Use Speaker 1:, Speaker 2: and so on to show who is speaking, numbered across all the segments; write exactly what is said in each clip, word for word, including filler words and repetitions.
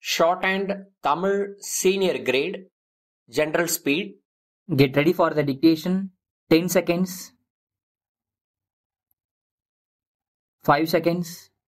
Speaker 1: Shorthand Tamil Senior Grade, General Speed.
Speaker 2: Get ready for the dictation. ten seconds. five seconds.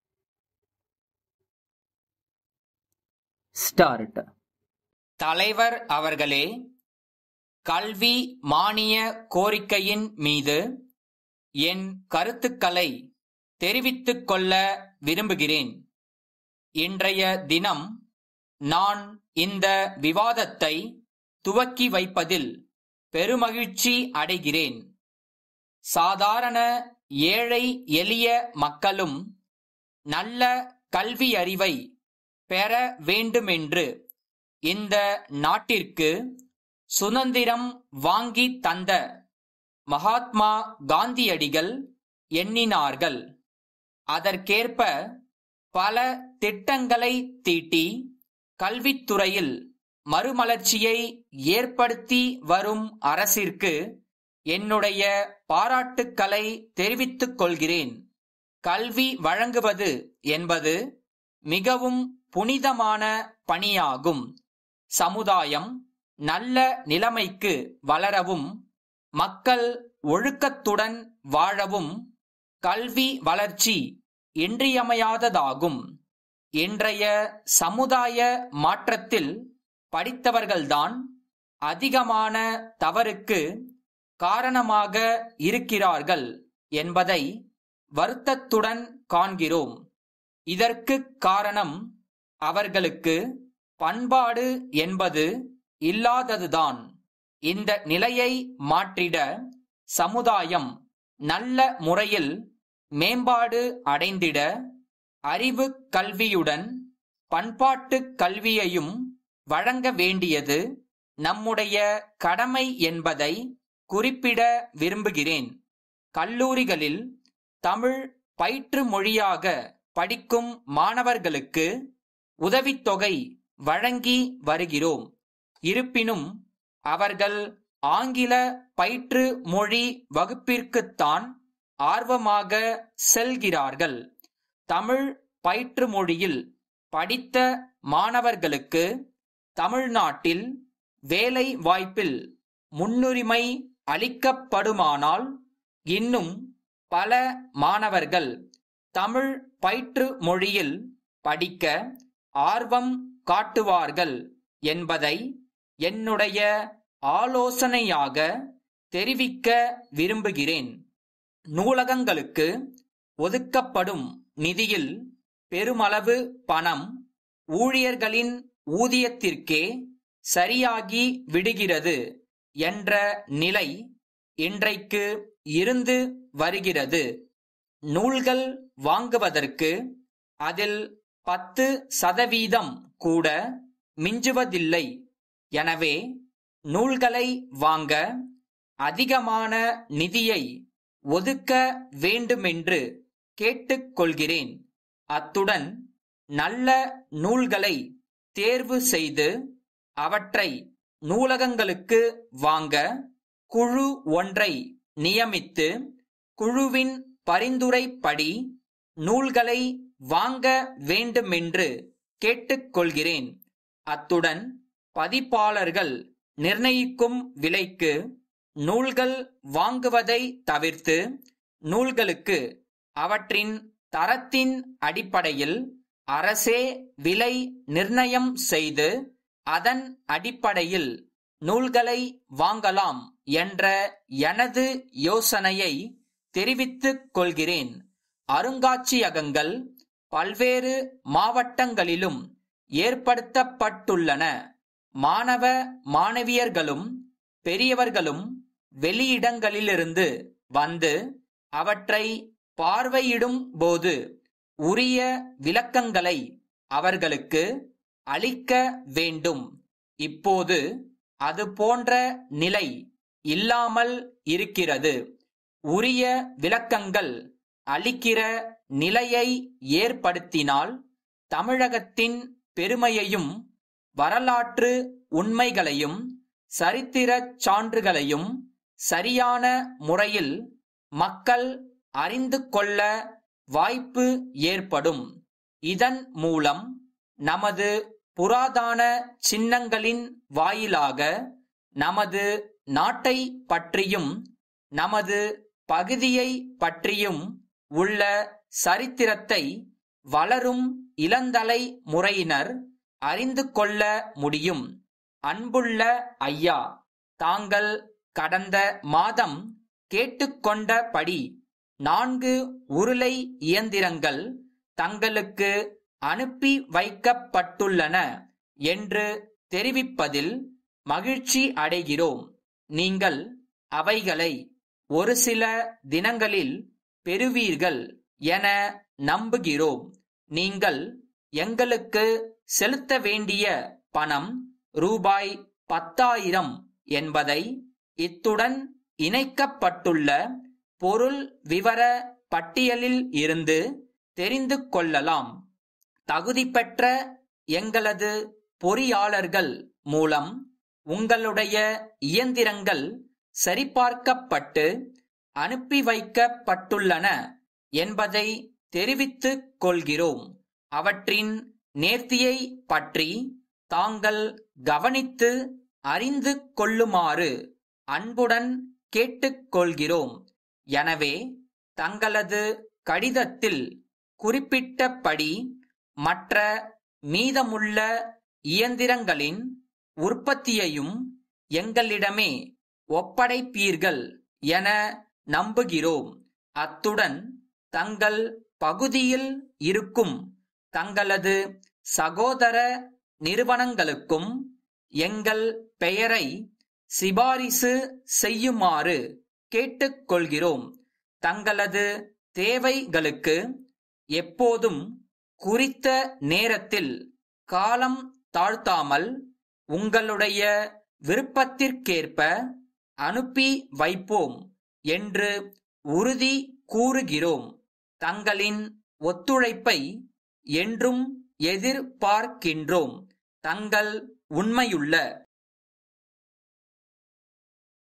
Speaker 2: Start.
Speaker 3: தலைவர் அவர்களே, கல்வி மானிய கோரிக்கையின் மீது என் கருத்துக்களை தெரிவித்துக் கொள்ள விரும்புகிறேன். இன்றைய தினம் நான் இந்த விவாதத்தை துவக்கி வைப்பதில் பெருமகிழ்ச்சி அடைகிறேன். சாதாரண ஏழை எளிய மக்களும் நல்ல கல்வி அறிவை பெற வேண்டுமென்று இந்த நாட்டிற்கு சுதந்திரம் வாங்கி தந்த மகாத்மா காந்தியடிகள் எண்ணினார்கள். அதற்கேற்ப பல திட்டங்களை தீட்டி கல்வித்துறையில் மறுமலர்ச்சியை ஏற்படுத்தி வரும் அரசிற்கு என்னுடைய பாராட்டுக்களை தெரிவித்துக் கொள்கிறேன். கல்வி வழங்குவது என்பது மிகவும் புனிதமான பணியாகும். சமுதாயம் நல்ல நிலைமைக்கு வளரவும் மக்கள் ஒழுக்கத்துடன் வாழவும் கல்வி வளர்ச்சி இன்றியமையாததாகும். இன்றைய சமுதாய மாற்றத்தில் படித்தவர்கள்தான் அதிகமான தவறுக்கு காரணமாக இருக்கிறார்கள் என்பதை வருத்தத்துடன் காண்கிறோம். இதற்கு காரணம் அவர்களுக்கு பண்பாடு என்பது இல்லாததுதான். இந்த நிலையை மாற்றிட சமுதாயம் நல்ல முறையில் மேம்பாடு அடைந்திட அறிவு கல்வியுடன் பண்பாட்டு கல்வியையும் வழங்க வேண்டியது நம்முடைய கடமை என்பதை குறிப்பிட விரும்புகிறேன். கல்லூரிகளில் தமிழ் பயிற்று மொழியாக படிக்கும் மாணவர்களுக்கு உதவித்தொகை வழங்கி வருகிறோம். இருப்பினும் அவர்கள் ஆங்கில பயிற்று மொழி வகுப்பிற்குத்தான் ஆர்வமாக செல்கிறார்கள். தமிழ் பயிற்று மொழியில் படித்த மாணவர்களுக்கு தமிழ்நாட்டில் வேலை வாய்ப்பில் முன்னுரிமை அளிக்கப்படுமானால் இன்னும் பல மாணவர்கள் தமிழ் பயிற்று மொழியில் படிக்க ஆர்வம் காட்டுவார்கள் என்பதை என்னுடைய ஆலோசனையாக தெரிவிக்க விரும்புகிறேன். நூலகங்களுக்கு ஒதுக்கப்படும் நிதியில் பெருமளவு பணம் ஊழியர்களின் ஊதியத்திற்கே சரியாகி விடுகிறது என்ற நிலை இன்றைக்கு இருந்து வருகிறது. நூல்கள் வாங்குவதற்கு அதில் பத்து சதவீதம் கூட மிஞ்சுவதில்லை. எனவே நூல்களை வாங்க அதிகமான நிதியை ஒதுக்க வேண்டுமென்று கேட்டுக்கொள்கிறேன். அத்துடன் நல்ல நூல்களை தேர்வு செய்து அவற்றை நூலகங்களுக்கு வாங்க குழு ஒன்றை நியமித்து குழுவின் பரிந்துரைப்படி நூல்களை வாங்க வேண்டுமென்று கேட்டுக்கொள்கிறேன். அத்துடன் பதிப்பாளர்கள் நிர்ணயிக்கும் விலைக்கு நூல்கள் வாங்குவதை தவிர்த்து நூல்களுக்கு அவற்றின் தரத்தின் அடிப்படையில் அரசே விலை நிர்ணயம் செய்து அதன் அடிப்படையில் நூல்களை வாங்கலாம் என்ற எனது யோசனையை தெரிவித்துக் கொள்கிறேன். அருங்காட்சியகங்கள் பல்வேறு மாவட்டங்களிலும் ஏற்படுத்தப்பட்டுள்ளன. மாணவ மாணவியர்களும் பெரியவர்களும் வெளியிடங்களிலிருந்து வந்து அவற்றை பார்வையிடும் போது உரிய விளக்கங்களை அவர்களுக்கு அளிக்க வேண்டும். இப்போது அது போன்ற நிலை இல்லாமல் இருக்கிறது. உரிய விளக்கங்கள் அளிக்கிற நிலையை ஏற்படுத்தினால் தமிழகத்தின் பெருமையையும் வரலாற்று உண்மைகளையும் சரித்திரச் சான்றுகளையும் சரியான முறையில் மக்கள் அறிந்து கொள்ள வாய்ப்பு ஏற்படும். இதன் மூலம் நமது புராதான சின்னங்களின் வாயிலாக நமது நாட்டை பற்றியும் நமது பகுதியை பற்றியும் உள்ள சரித்திரத்தை வளரும் இளந்தலை முறையினர் அறிந்து கொள்ள முடியும். அன்புள்ள ஐயா, தாங்கள் கடந்த மாதம் கேட்டுக்கொண்டபடி நான்கு உருளை இயந்திரங்கள் தங்களுக்கு அனுப்பி வைக்கப்பட்டுள்ளன என்று தெரிவிப்பதில் மகிழ்ச்சி அடைகிறோம். நீங்கள் அவைகளை ஒரு சில தினங்களில் பெறுவீர்கள் என நம்புகிறோம். நீங்கள் எங்களுக்கு செலுத்த வேண்டிய பணம் ரூபாய் பத்தாயிரம் என்பதை இத்துடன் இணைக்கப்பட்டுள்ள பொருள் விவர பட்டியலில் இருந்து தெரிந்து கொள்ளலாம். தகுதி பெற்ற எங்களது பொறியாளர்கள் மூலம் உங்களுடைய இயந்திரங்கள் சரிபார்க்கப்பட்டு அனுப்பி வைக்கப்பட்டுள்ளன என்பதை தெரிவித்துக் கொள்கிறோம். அவற்றின் நேர்த்தியை பற்றி தாங்கள் கவனித்து அறிந்து கொள்ளுமாறு அன்புடன் கேட்டுக்கொள்கிறோம். எனவே தங்களது கடிதத்தில் குறிப்பிட்டபடி மற்ற மீதமுள்ள இயந்திரங்களின் உற்பத்தியையும் எங்களிடமே ஒப்படைப்பீர்கள் என நம்புகிறோம். அத்துடன் தங்கள் பகுதியில் இருக்கும் தங்களது சகோதர நிறுவனங்களுக்கும் எங்கள் பெயரை சிபாரிசு செய்யுமாறு கேட்டுக்கொள்கிறோம். தங்களது தேவைகளுக்கு எப்போதும் குறித்த நேரத்தில் காலம் தாழ்த்தாமல் உங்களுடைய விருப்பத்திற்கேற்ப அனுப்பி வைப்போம் என்று உறுதி கூறுகிறோம். தங்களின் ஒத்துழைப்பை என்றும் எதிர்பார்க்கின்றோம். தங்கள் உண்மையுள்ள